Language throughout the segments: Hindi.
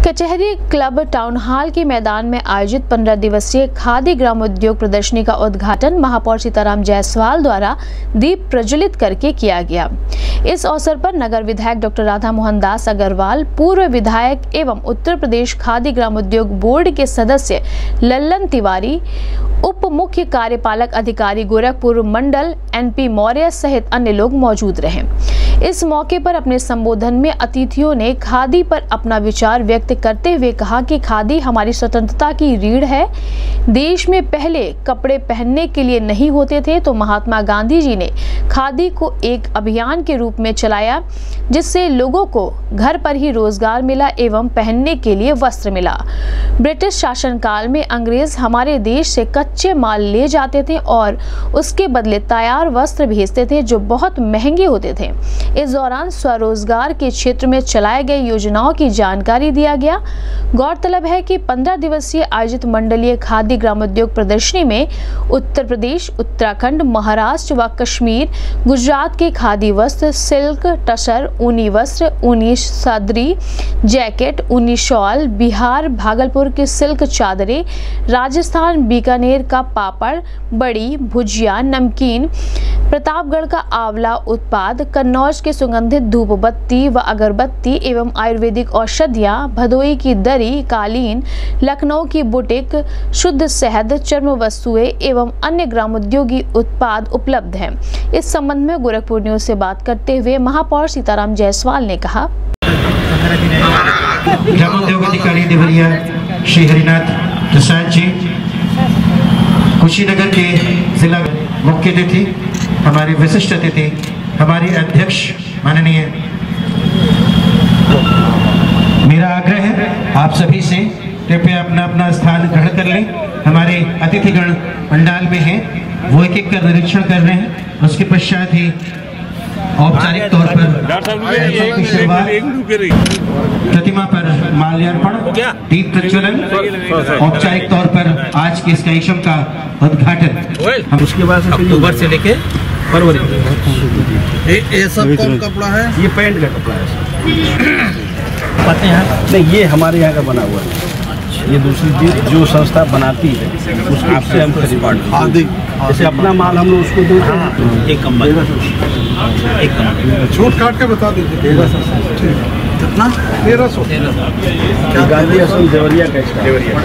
कचहरी क्लब टाउन हॉल के मैदान में आयोजित 15 दिवसीय खादी ग्रामोद्योग प्रदर्शनी का उद्घाटन महापौर सीताराम जायसवाल द्वारा दीप प्रज्वलित करके किया गया। इस अवसर पर नगर विधायक डॉक्टर राधा मोहन दास अग्रवाल, पूर्व विधायक एवं उत्तर प्रदेश खादी ग्रामोद्योग बोर्ड के सदस्य लल्लन तिवारी, उप मुख्य कार्यपालक अधिकारी गोरखपुर मंडल NP मौर्य सहित अन्य लोग मौजूद रहे। इस मौके पर अपने संबोधन में अतिथियों ने खादी पर अपना विचार व्यक्त करते हुए कहा कि खादी हमारी स्वतंत्रता की रीढ़ है। देश में पहले कपड़े पहनने के लिए नहीं होते थे तो महात्मा गांधी जी ने खादी को एक अभियान के रूप में चलाया, जिससे लोगों को घर पर ही रोजगार मिला एवं पहनने के लिए वस्त्र मिला। ब्रिटिश शासनकाल में अंग्रेज हमारे देश से कच्चे माल ले जाते थे और उसके बदले तैयार वस्त्र भेजते थे जो बहुत महंगे होते थे। इस दौरान स्वरोजगार के क्षेत्र में चलाए गए योजनाओं की जानकारी दिया गया। गौरतलब है कि 15 दिवसीय आयोजित मंडलीय खादी ग्रामोद्योग प्रदर्शनी में उत्तर प्रदेश, उत्तराखंड, महाराष्ट्र व कश्मीर, गुजरात के खादी वस्त्र, सिल्क, टसर, ऊनी वस्त्र, ऊनी सदरी, जैकेट, ऊनी शॉल, बिहार, भागलपुर की सिल्क चादरें, राजस्थान बीकानेर का पापड़, बड़ी, भुजिया, नमकीन, प्रतापगढ़ का आंवला उत्पाद, कन्नौज के सुगंधित धूप बत्ती व अगरबत्ती एवं आयुर्वेदिक औषधियाँ, भदोई की दरी, कालीन, लखनऊ की बुटीक, शुद्ध शहद, चर्म वस्तुएं एवं अन्य ग्रामोद्योगी उत्पाद उपलब्ध हैं। इस संबंध में गोरखपुर न्यूज से बात करते हुए महापौर सीताराम जायसवाल ने कहा, ग्रामोद्योग अधिकारी देवरिया श्री हरिनाथ प्रसाद जी, कुशीनगर के जिला मुख्य अतिथि, हमारे विशिष्ट अतिथि, हमारे अध्यक्ष माननीय, मेरा आग्रह है आप सभी से कृपया अपना अपना स्थान ग्रहण कर लें। हमारे अतिथिगण पंडाल में हैं, वो एक एक कर निरीक्षण कर रहे हैं। उसके पश्चात ही औपचारिक तौर पर की शुरुआत, प्रतिमा पर माल्यार्पण, दीप प्रज्वलन, औपचारिक तौर पर आज के इस कार्यक्रम का उद्घाटन। हम उसके बाद अक्टूबर से लेके फरवरी, ये सब कौन कपड़ा है? ये पैंट का कपड़ा है। पते हैं? नहीं, ये हमारे यहाँ का बना हुआ है। ये दूसरी चीज जो संस्था बनाती है उससे हम खरीदते हैं। जैसे अपना माल हम लोग उसको देते हैं। एक कम्बल, एक कम्बल छूट काट के बता दीजिए। 1300 कितना? 1300। गांधी आश्रम देवरिया का देवरिया,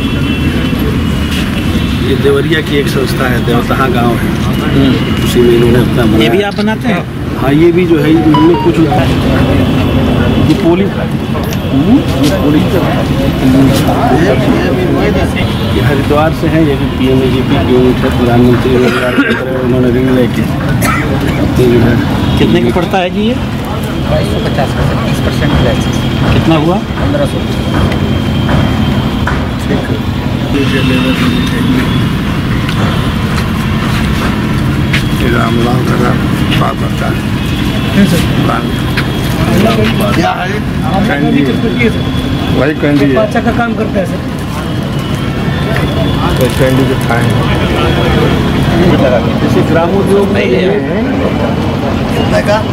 ये देवरिया की एक संस्था है, देवतहा गांव है, उसी में इन्होंने अपना बनाया। ये भी आप बनाते हैं? हाँ, ये भी जो है इनमें कुछ ये पोली का, ये पोली ये हरिद्वार से है। ये भी PMAGP की यूनिट है, प्रधानमंत्री रोजगार केंद्र, उन्होंने ऋण लेके जो है। कितने का पड़ता है जी ये? 2250 का 30% टैक्स। कितना हुआ? 1500। राम लाल का बात करता है। क्या है? वही कैंडी है। अच्छा का काम करते हैं सर। तो कैंडी जो खाए जैसे ग्रामोद्योग में कितने का?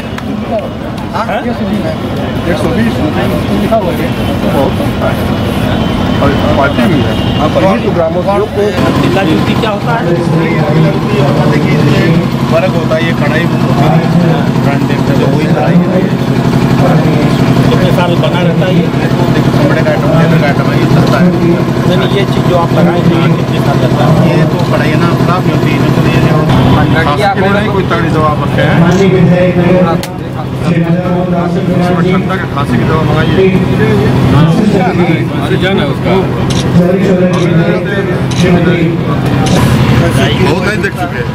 120 और पार्टी भी है। तो ग्रामोद्योग को जिला जुटी क्या होता है? फर्क होता है, ये कढ़ाई ब्रांडेड है, तो वही कढ़ाई है। कितने साल बना रहता है ये? कपड़े का आइटम, लेदर का आइटम है, ये चलता है। नहीं, ये चीज़ जो आप लगाए थे ये कितने साल लगता है? ये तो कढ़ाई है ना, खराब नहीं होती है। नहीं कोई तगड़ी दवा रखे हैं, ठंडा का खांसी की दवा मंगाइए। अरे जाना उसका बहुत नहीं देख चुके।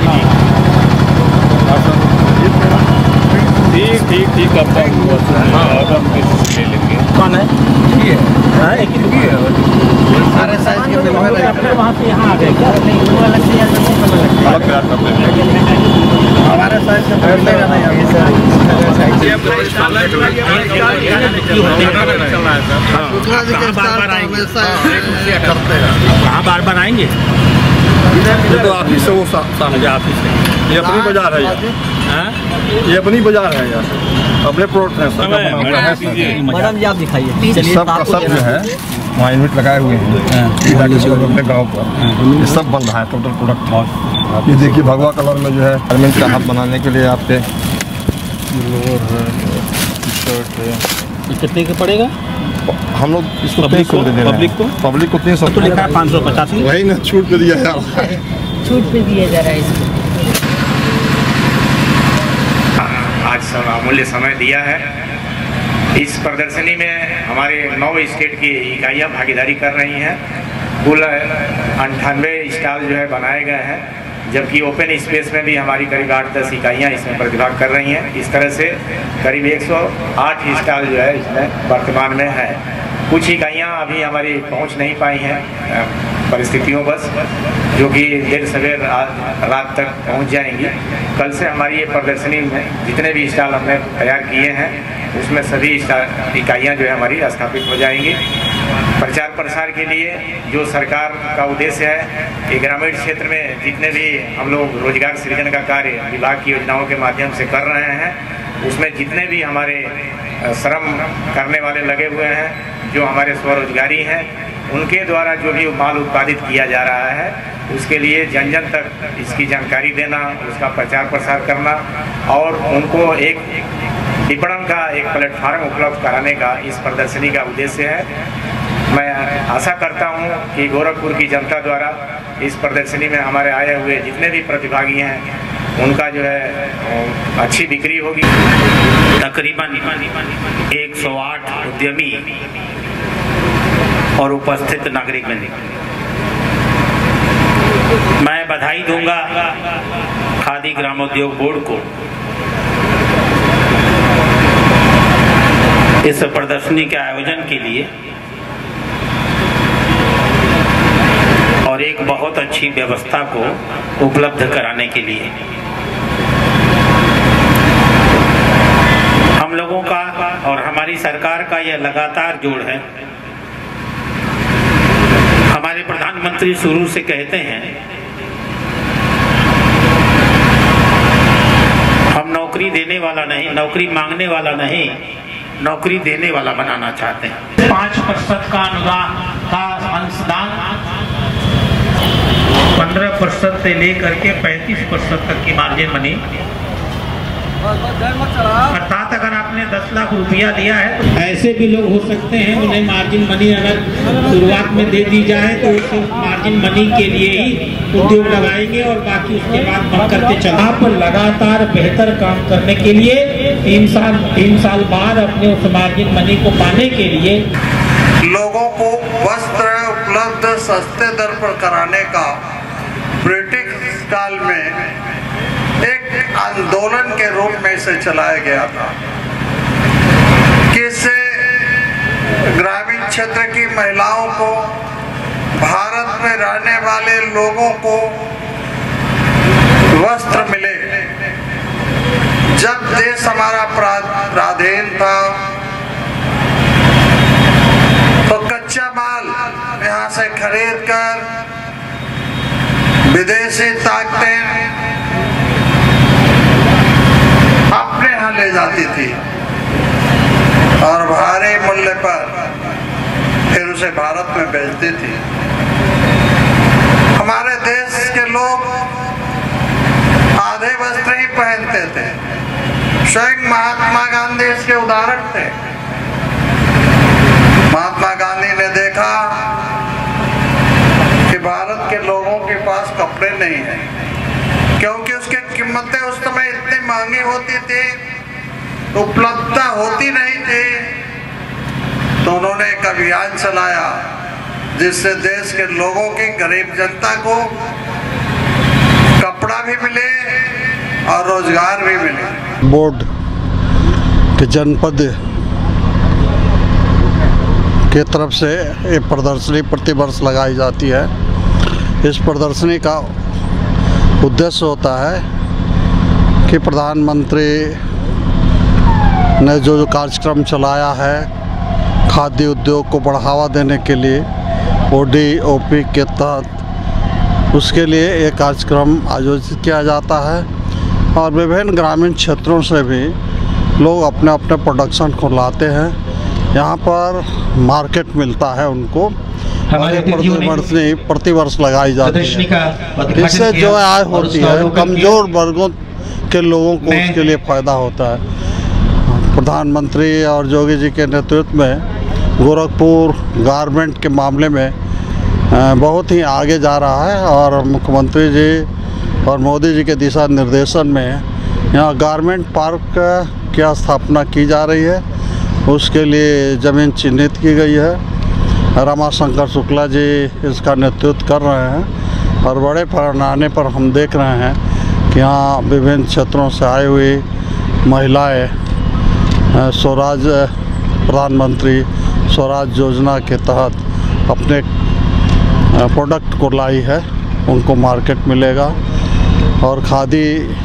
ठीक अब ले लेंगे। कौन है? ये हाँ, एक ही है। सारे साइज के अपने वहाँ से यहाँ आ गए क्या? नहीं, वो अलग से या अलग प्यार कर लेंगे। हमारे साइज का पहले का नहीं है। है सर। शुक्ला जी के कहाँ बार-बार स्टार आएंगे? हमेशा करते हैं। कहाँ बार-बार आएंगे? ये तो ऑफिस से वो सामने मुझे ऑफिस से। ये अपनी बाजार है यार, हाँ? ये अपनी बाजार है यार, अपने प्रोडक्ट हैं सर। मैडम जी आप दिखाइए। सब का सब जो है वहाँ यूनिट लगाए हुए हैं अपने गाँव पर। ये सब बन रहा है टोटल प्रोडक्ट। ये देखिए भगवा कलर में जो है गारमेंट का हाथ बनाने के लिए आपके लोअर है, टी शर्ट है। ये कितने का पड़ेगा? हम लोग इसको पब्लिक को? 300 दे रहे हैं। पब्लिक को 300 तो लिखा है 550। वही ना छूट पे दिया यार। छूट पे दिया जा रहा है इसको। आज अमूल्य समय दिया है। इस प्रदर्शनी में हमारे 9 स्टेट की इकाइयाँ भागीदारी कर रही हैं। कुल 98 स्टॉल जो है बनाए गए हैं, जबकि ओपन स्पेस में भी हमारी करीब 8-10 इकाइयाँ इसमें प्रतिभाग कर रही हैं। इस तरह से करीब 108 स्टॉल जो है इसमें वर्तमान में है। कुछ इकाइयाँ अभी हमारी पहुंच नहीं पाई हैं परिस्थितियों बस, जो कि देर सवेर रात तक पहुंच जाएंगी। कल से हमारी ये प्रदर्शनी में जितने भी स्टॉल हमने तैयार किए हैं उसमें सभी इकाइयाँ जो है हमारी स्थापित हो जाएंगी। प्रचार प्रसार के लिए जो सरकार का उद्देश्य है कि ग्रामीण क्षेत्र में जितने भी हम लोग रोजगार सृजन का कार्य विभाग की योजनाओं के माध्यम से कर रहे हैं, उसमें जितने भी हमारे श्रम करने वाले लगे हुए हैं, जो हमारे स्वरोजगारी हैं, उनके द्वारा जो भी माल उत्पादित किया जा रहा है उसके लिए जन जन तक इसकी जानकारी देना, उसका प्रचार प्रसार करना और उनको एक विपणन का एक प्लेटफार्म उपलब्ध कराने का इस प्रदर्शनी का उद्देश्य है। मैं आशा करता हूं कि गोरखपुर की जनता द्वारा इस प्रदर्शनी में हमारे आए हुए जितने भी प्रतिभागी हैं उनका जो है अच्छी बिक्री होगी। तकरीबन 108 उद्यमी और उपस्थित नागरिक बंधु, मैं बधाई दूंगा खादी ग्रामोद्योग बोर्ड को इस प्रदर्शनी के आयोजन के लिए और एक बहुत अच्छी व्यवस्था को उपलब्ध कराने के लिए। हम लोगों का और हमारी सरकार का यह लगातार जोड़ है। हमारे प्रधानमंत्री शुरू से कहते हैं हम नौकरी देने वाला नहीं, नौकरी मांगने वाला नहीं, नौकरी देने वाला बनाना चाहते हैं। 5% का अनुदान का अंशदान 15% से लेकर के 35% तक की मार्जिन मनी, अर्थात अगर आपने 10 लाख रुपया दिया है तो ऐसे भी लोग हो सकते हैं उन्हें मार्जिन मनी अगर शुरुआत में दे दी जाए तो उस मार्जिन मनी के लिए ही उद्योग लगाएंगे और बाकी उसके बाद बंद करते चले। आप लगातार बेहतर काम करने के लिए 3 साल बाद अपने उस मार्जिन मनी को पाने के लिए लोगों को वस्त्र उपलब्ध सस्ते दर पर कराने का ब्रिटिश काल में एक आंदोलन के रूप में इसे चलाया गया था कि इससे ग्रामीण क्षेत्र की महिलाओं को, भारत में रहने वाले लोगों को वस्त्र मिले। जब देश हमारा पराधीन था तो कच्चा माल यहाँ से खरीद कर विदेशी ताकतें अपने यहाँ ले जाती थी और भारी मूल्य पर फिर उसे भारत में बेचती थी। हमारे देश के लोग आधे वस्त्र ही पहनते थे। स्वयं महात्मा गांधी इसके उदाहरण थे। महात्मा गांधी ने देखा कि भारत के लोगों के पास कपड़े नहीं हैं, क्योंकि उसकी कीमतें उस समय इतनी महंगी होती थी, उपलब्धता होती नहीं थी। तो उन्होंने एक अभियान चलाया जिससे देश के लोगों की, गरीब जनता को कपड़ा भी मिले और रोजगार भी मिले। बोर्ड के जनपद के तरफ से ये प्रदर्शनी प्रतिवर्ष लगाई जाती है। इस प्रदर्शनी का उद्देश्य होता है कि प्रधानमंत्री ने जो कार्यक्रम चलाया है खाद्य उद्योग को बढ़ावा देने के लिए ODOP के तहत उसके लिए एक कार्यक्रम आयोजित किया जाता है और विभिन्न ग्रामीण क्षेत्रों से भी लोग अपने अपने प्रोडक्शन को लाते हैं। यहाँ पर मार्केट मिलता है उनको। हमारे प्रतिवर्ष लगाई जाती है। इससे जो आय होती है कमज़ोर वर्गों के लोगों को उसके लिए फ़ायदा होता है। प्रधानमंत्री और योगी जी के नेतृत्व में गोरखपुर गारमेंट के मामले में बहुत ही आगे जा रहा है और मुख्यमंत्री जी और मोदी जी के दिशा निर्देशन में यहाँ गारमेंट पार्क की स्थापना की जा रही है। उसके लिए ज़मीन चिन्हित की गई है। रमाशंकर शुक्ला जी इसका नेतृत्व कर रहे हैं और बड़े पैमाने पर हम देख रहे हैं कि यहाँ विभिन्न क्षेत्रों से आई हुई महिलाएं स्वराज प्रधानमंत्री स्वराज योजना के तहत अपने प्रोडक्ट को लाई है, उनको मार्केट मिलेगा। और खादी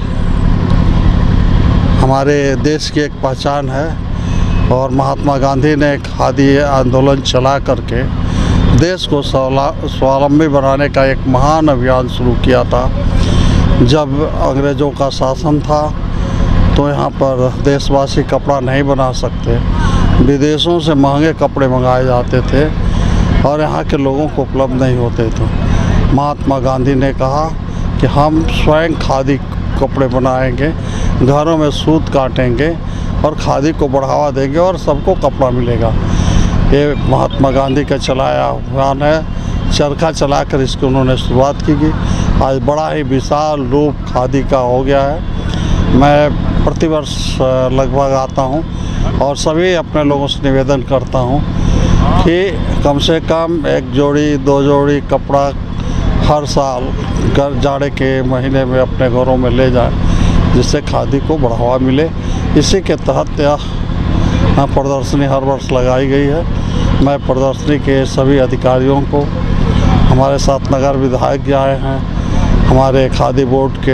हमारे देश की एक पहचान है और महात्मा गांधी ने खादी आंदोलन चला करके देश को स्वावलंबी बनाने का एक महान अभियान शुरू किया था। जब अंग्रेज़ों का शासन था तो यहाँ पर देशवासी कपड़ा नहीं बना सकते, विदेशों से महंगे कपड़े मंगाए जाते थे और यहाँ के लोगों को उपलब्ध नहीं होते थे। महात्मा गांधी ने कहा कि हम स्वयं खादी कपड़े बनाएंगे, घरों में सूत काटेंगे और खादी को बढ़ावा देंगे और सबको कपड़ा मिलेगा। ये महात्मा गांधी का चलाया अभियान है। चरखा चलाकर इसकी उन्होंने शुरुआत की। आज बड़ा ही विशाल रूप खादी का हो गया है। मैं प्रतिवर्ष लगभग आता हूँ और सभी अपने लोगों से निवेदन करता हूँ कि कम से कम 1 जोड़ी 2 जोड़ी कपड़ा हर साल जाड़े के महीने में अपने घरों में ले जाएं, जिससे खादी को बढ़ावा मिले। इसी के तहत यह प्रदर्शनी हर वर्ष लगाई गई है। मैं प्रदर्शनी के सभी अधिकारियों को, हमारे साथ नगर विधायक जी आए हैं, हमारे खादी बोर्ड के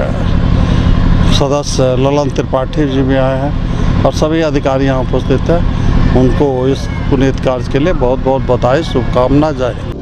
सदस्य ललन त्रिपाठी जी भी आए हैं और सभी अधिकारी यहाँ उपस्थित हैं। उनको इस पुनीत कार्य के लिए बहुत बहुत बधाई, शुभकामना। जय हिंद।